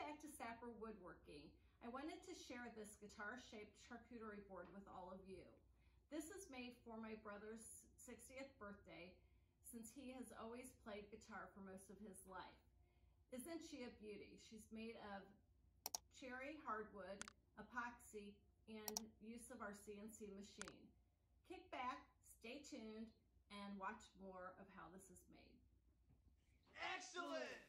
back to Sapper Woodworking. I wanted to share this guitar-shaped charcuterie board with all of you. This is made for my brother's 60th birthday, since he has always played guitar for most of his life. Isn't she a beauty? She's made of cherry hardwood, epoxy, and use of our CNC machine. Kick back, stay tuned, and watch more of how this is made. Excellent!